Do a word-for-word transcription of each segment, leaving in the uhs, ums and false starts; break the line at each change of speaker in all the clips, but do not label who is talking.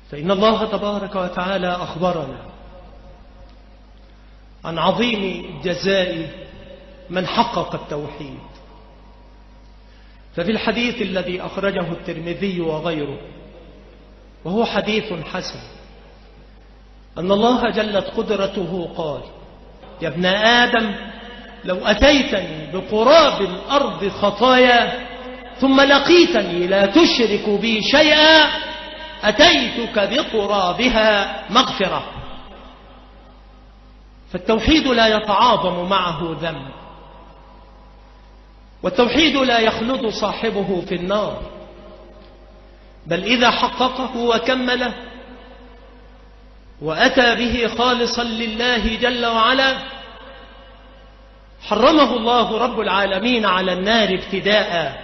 فإن الله تبارك وتعالى أخبرنا عن عظيم جزاء من حقق التوحيد. ففي الحديث الذي أخرجه الترمذي وغيره، وهو حديث حسن، أن الله جلت قدرته قال: يا ابن آدم لو أتيتني بقراب الأرض خطايا ثم لقيتني لا تشرك بي شيئا أتيتك بقرابها مغفرة. فالتوحيد لا يتعاظم معه ذنب، والتوحيد لا يخلد صاحبه في النار، بل إذا حققه وكمله وأتى به خالصا لله جل وعلا حرمه الله رب العالمين على النار ابتداء.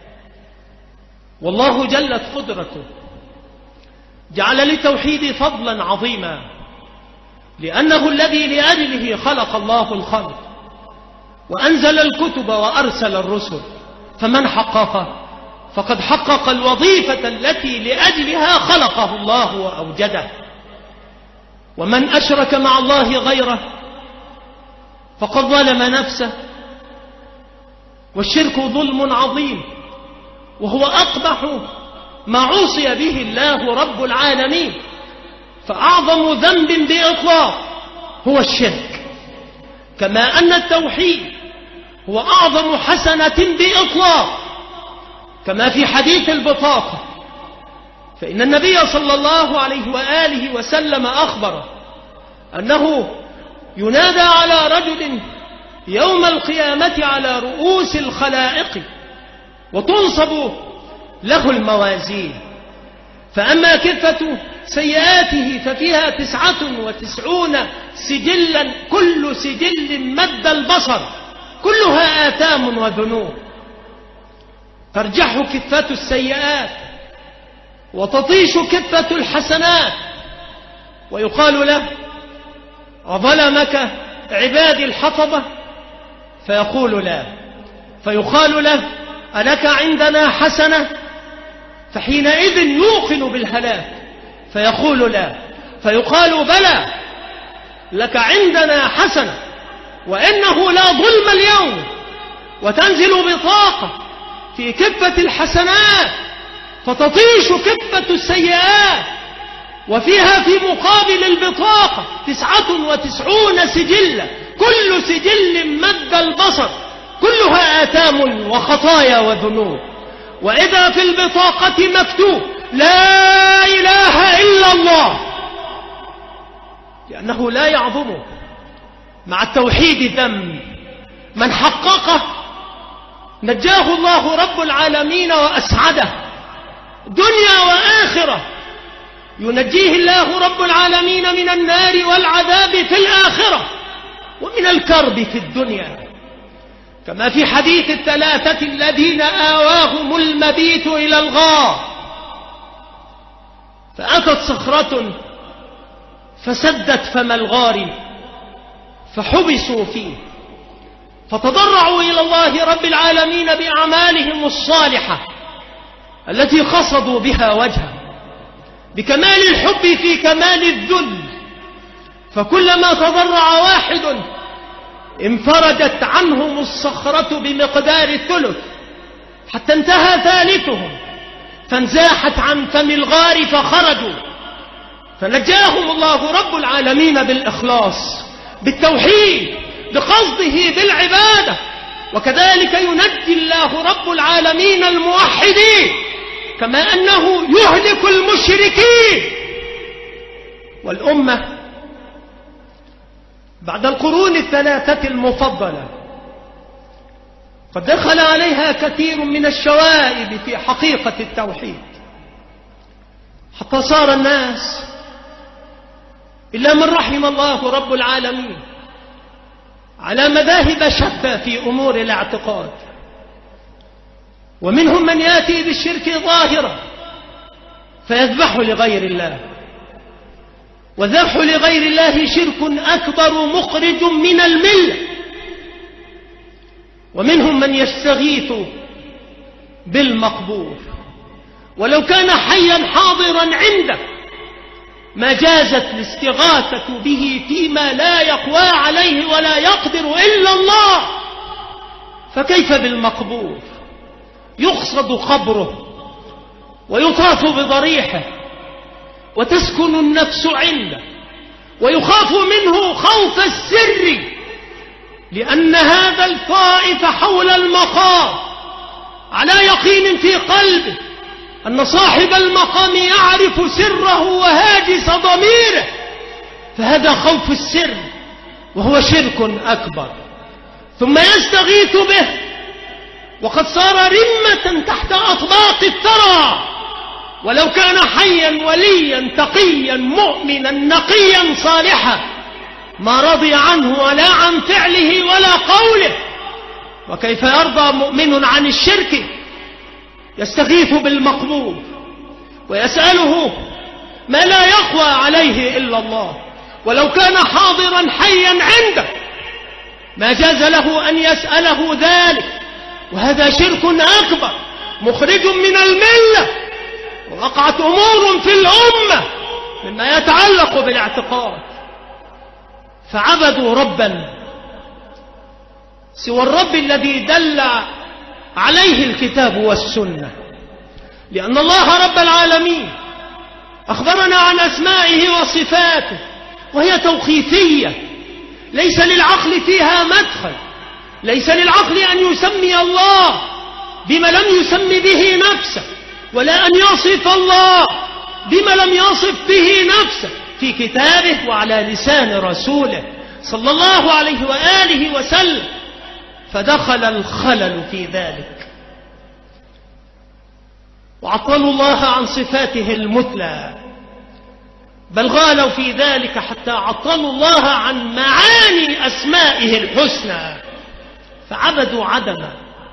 والله جلت قدرته جعل للتوحيد فضلا عظيما، لأنه الذي لأجله خلق الله الخلق وأنزل الكتب وأرسل الرسل، فمن حققه فقد حقق الوظيفة التي لأجلها خلقه الله وأوجده. ومن أشرك مع الله غيره فقد ظلم نفسه، والشرك ظلم عظيم، وهو أقبح ما عصي به الله رب العالمين. فأعظم ذنب بإطلاق هو الشرك، كما أن التوحيد هو أعظم حسنة بإطلاق، كما في حديث البطاقة. فإن النبي صلى الله عليه وآله وسلم أخبر أنه ينادى على رجل يوم القيامة على رؤوس الخلائق وتنصب له الموازين، فأما كفة سيئاته ففيها تسعة وتسعون سجلا كل سجل مد البصر كلها آثام وذنوب، ترجح كفة السيئات وتطيش كفة الحسنات، ويقال له: أظلمك عبادي الحطبة؟ فيقول: لا. فيقال له: ألك عندنا حسنة؟ فحينئذ يوقن بالهلاك فيقول: لا. فيقال: بلى، لك عندنا حسنة، وإنه لا ظلم اليوم. وتنزل بطاقة في كفة الحسنات فتطيش كفة السيئات، وفيها في مقابل البطاقة تسعة وتسعون سجلا كل سجل مد البصر كلها آثام وخطايا وذنوب. وإذا في البطاقة مكتوب: لا إله إلا الله، لأنه لا يعظمه مع التوحيد ذنب. من حققه نجاه الله رب العالمين وأسعده دنيا وآخرة، ينجيه الله رب العالمين من النار والعذاب في الآخرة ومن الكرب في الدنيا، كما في حديث الثلاثة الذين آواهم المبيت إلى الغار، فأتت صخرة فسدت فم الغار فحبسوا فيه، فتضرعوا إلى الله رب العالمين بأعمالهم الصالحة التي خصدوا بها وجهه بكمال الحب في كمال الذل، فكلما تضرع واحد انفردت عنهم الصخرة بمقدار الثلث، حتى انتهى ثالثهم فانزاحت عن فم الغار فخرجوا، فنجاهم الله رب العالمين بالإخلاص بالتوحيد بقصده بالعبادة. وكذلك ينجي الله رب العالمين الموحدين، كما أنه يهلك المشركين. والأمة بعد القرون الثلاثة المفضلة قد دخل عليها كثير من الشوائب في حقيقة التوحيد، حتى صار الناس إلا من رحم الله رب العالمين على مذاهب شتى في أمور الاعتقاد، ومنهم من يأتي بالشرك ظاهرا فيذبح لغير الله، والذبح لغير الله شرك أكبر مخرج من الملة، ومنهم من يستغيث بالمقبور ولو كان حيا حاضرا عنده ما جازت الاستغاثة به فيما لا يقوى عليه ولا يقدر إلا الله، فكيف بالمقبور؟ يقصد قبره ويطاف بضريحه وتسكن النفس عنده ويخاف منه خوف السر، لأن هذا الطائف حول المقام على يقين في قلبه أن صاحب المقام يعرف سره وهاجس ضميره، فهذا خوف السر وهو شرك أكبر. ثم يستغيث به وقد صار رمة تحت أطباق الثرى، ولو كان حيا وليا تقيا مؤمنا نقيا صالحا ما رضي عنه ولا عن فعله ولا قوله. وكيف يرضى مؤمن عن الشرك؟ يستغيث بالمقبور ويسأله ما لا يقوى عليه إلا الله، ولو كان حاضرا حيا عنده ما جاز له أن يسأله ذلك، وهذا شرك أكبر مخرج من الملة. ووقعت أمور في الأمة مما يتعلق بالاعتقاد، فعبدوا ربا سوى الرب الذي دل عليه الكتاب والسنة، لأن الله رب العالمين أخبرنا عن أسمائه وصفاته وهي توقيفية، ليس للعقل فيها مدخل، ليس للعقل أن يسمي الله بما لم يسم به نفسه، ولا أن يصف الله بما لم يصف به نفسه في كتابه وعلى لسان رسوله صلى الله عليه وآله وسلم، فدخل الخلل في ذلك وعطلوا الله عن صفاته المثلى، بل غالوا في ذلك حتى عطلوا الله عن معاني أسمائه الحسنى، فعبدوا عدما،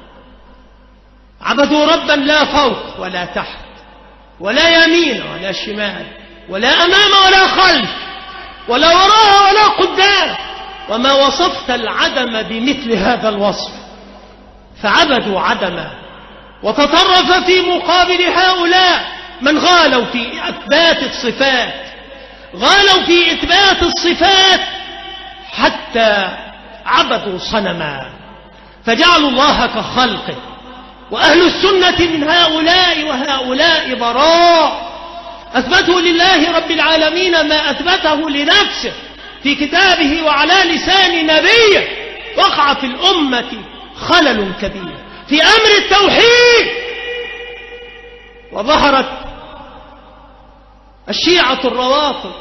عبدوا ربا لا فوق ولا تحت ولا يمين ولا شمال ولا أمام ولا خلف ولا وراء ولا قدام، وما وصفت العدم بمثل هذا الوصف، فعبدوا عدما. وتطرف في مقابل هؤلاء من غالوا في إثبات الصفات، غالوا في إثبات الصفات حتى عبدوا صنما فجعلوا الله كخلقه. وأهل السنة من هؤلاء وهؤلاء براء، أثبتوا لله رب العالمين ما أثبته لنفسه في كتابه وعلى لسان نبيه. وقع في الأمة خلل كبير في أمر التوحيد، وظهرت الشيعة الروافض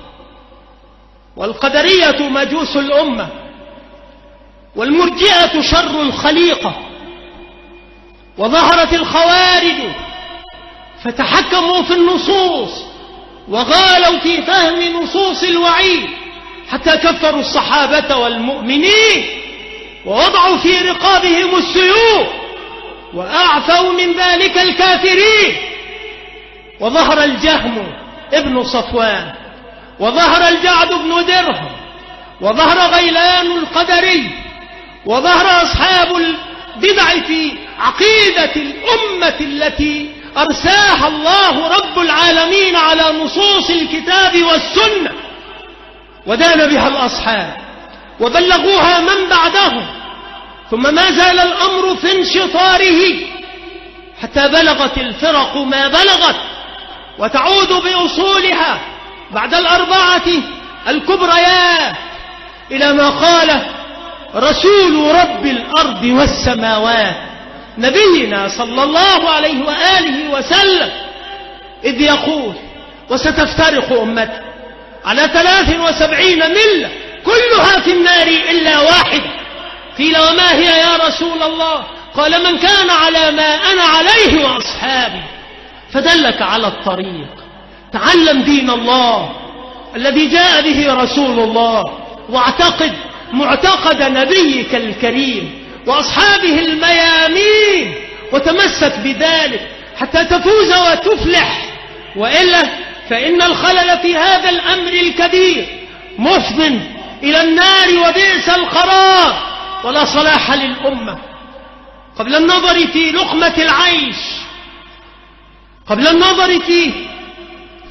والقدرية مجوس الأمة والمرجئة شر الخليقة، وظهرت الخوارج فتحكموا في النصوص وغالوا في فهم نصوص الوعيد حتى كفروا الصحابة والمؤمنين ووضعوا في رقابهم السيوف وأعفوا من ذلك الكافرين. وظهر الجهم ابن صفوان، وظهر الجعد بن درهم، وظهر غيلان القدري، وظهر أصحاب البدع في عقيدة الأمة التي أرساها الله رب العالمين على نصوص الكتاب والسنة، ودان بها الأصحاب وبلغوها من بعدهم، ثم ما زال الأمر في انشطاره حتى بلغت الفرق ما بلغت، وتعود بأصولها بعد الأربعة الكبريات إلى ما قاله رسول رب الأرض والسماوات نبينا صلى الله عليه وآله وسلم، إذ يقول وستفترق أمتي على ثلاث وسبعين ملة كلها في النار إلا واحدة. قيل وما هي يا رسول الله؟ قال من كان على ما أنا عليه وأصحابي، فدلك على الطريق. تعلم دين الله الذي جاء به رسول الله، واعتقد معتقد نبيك الكريم وأصحابه الميامين، وتمسك بذلك حتى تفوز وتفلح، وإلا فإن الخلل في هذا الأمر الكبير مفض إلى النار وبئس القرار، ولا صلاح للأمة. قبل النظر في لقمة العيش، قبل النظر في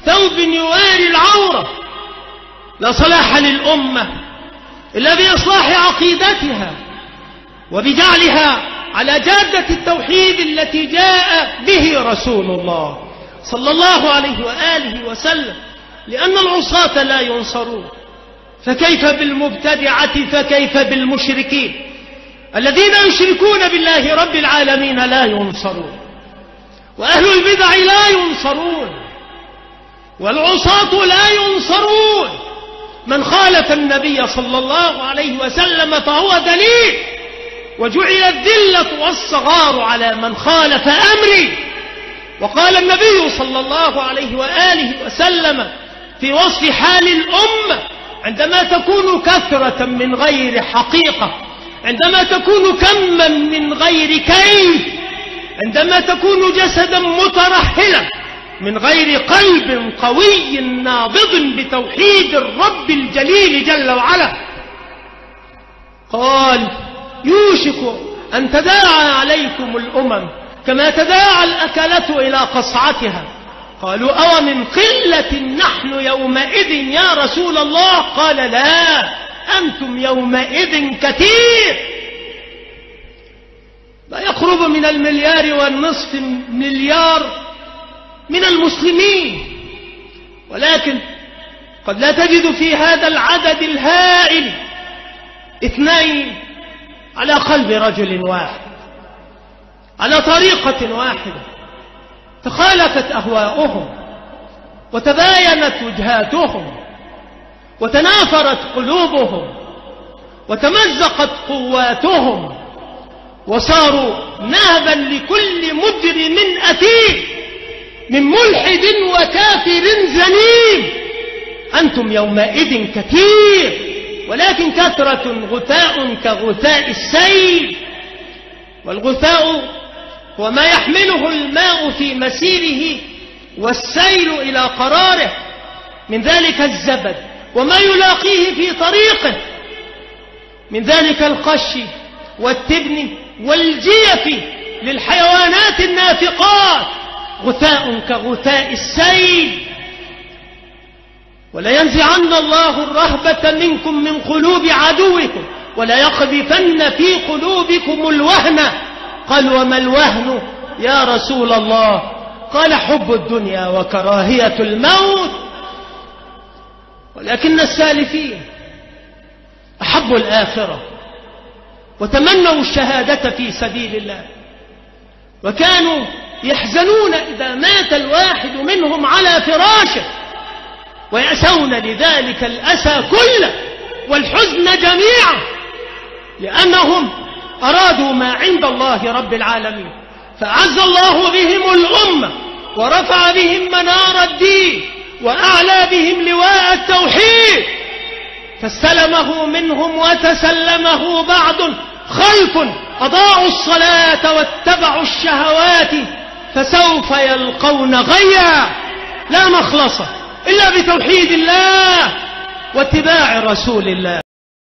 ثوب يواري العورة. لا صلاح للأمة إلا بإصلاح عقيدتها وبجعلها على جادة التوحيد التي جاء به رسول الله صلى الله عليه وآله وسلم، لأن العصاة لا ينصرون، فكيف بالمبتدعة، فكيف بالمشركين الذين يشركون بالله رب العالمين لا ينصرون، وأهل البدع لا ينصرون، والعصاة لا ينصرون. من خالف النبي صلى الله عليه وسلم فهو دليل، وجعل الذلة والصغار على من خالف أمري. وقال النبي صلى الله عليه وآله وسلم في وصف حال الأمة عندما تكون كثرة من غير حقيقة، عندما تكون كما من غير كيف، عندما تكون جسدا مترهلا من غير قلب قوي نابض بتوحيد الرب الجليل جل وعلا. قال: يوشك أن تداعى عليكم الأمم كما تداعى الأكلة إلى قصعتها. قالوا: أو من قلة نحن يومئذ يا رسول الله؟ قال: لا، أنتم يومئذ كثير. لا يقرب من المليار والنصف مليار من المسلمين، ولكن قد لا تجد في هذا العدد الهائل اثنين على قلب رجل واحد، على طريقة واحدة. تخالفت أهواؤهم وتباينت وجهاتهم وتنافرت قلوبهم وتمزقت قواتهم، وصاروا نهبا لكل مجرم أثيم من ملحد وكافر زنيم. أنتم يومئذ كثير، ولكن كثرة غثاء كغثاء السيل، والغثاء هو ما يحمله الماء في مسيره والسيل إلى قراره، من ذلك الزبد وما يلاقيه في طريقه، من ذلك القش والتبن والجيف للحيوانات النافقات، غثاء كغثاء السيل. ولا ينزعن الله الرهبة منكم من قلوب عدوكم ولا يقذفن في قلوبكم الوهن. قال: وما الوهن يا رسول الله؟ قال: حب الدنيا وكراهية الموت. ولكن السالفين أحبوا الآخرة وتمنوا الشهادة في سبيل الله، وكانوا يحزنون إذا مات الواحد منهم على فراشه، ويأسون لذلك الأسى كله والحزن جميعا، لأنهم أرادوا ما عند الله رب العالمين، فأعز الله بهم الأمة ورفع بهم منار الدين وأعلى بهم لواء التوحيد، فاستلمه منهم وتسلمه بعض خلف أضاعوا الصلاة واتبعوا الشهوات فسوف يلقون غيا. لا مخلص إلا بتوحيد الله واتباع رسول الله.